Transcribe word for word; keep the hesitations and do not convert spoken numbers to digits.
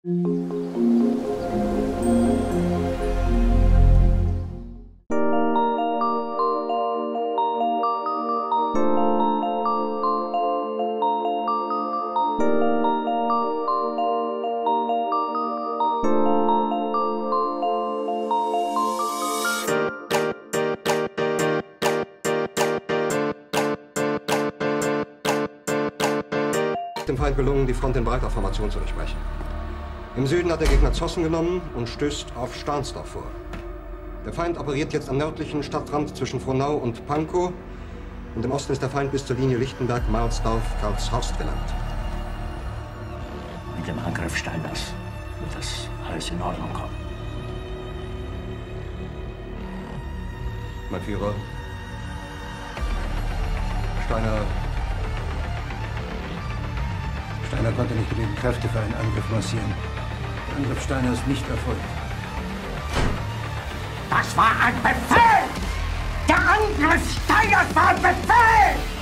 Dem Feind gelungen, die Front in breiter Formation zu durchbrechen. Im Süden hat der Gegner Zossen genommen und stößt auf Stahnsdorf vor. Der Feind operiert jetzt am nördlichen Stadtrand zwischen Frohnau und Pankow und im Osten ist der Feind bis zur Linie Lichtenberg-Marsdorf-Karlshorst gelangt. Mit dem Angriff Steiners wird das alles in Ordnung kommen. Mein Führer, Steiner... Steiner konnte nicht genügend Kräfte für einen Angriff massieren. Der Angriff Steiner ist nicht erfolgt. Das war ein Befehl! Der Angriff Steiners war ein Befehl!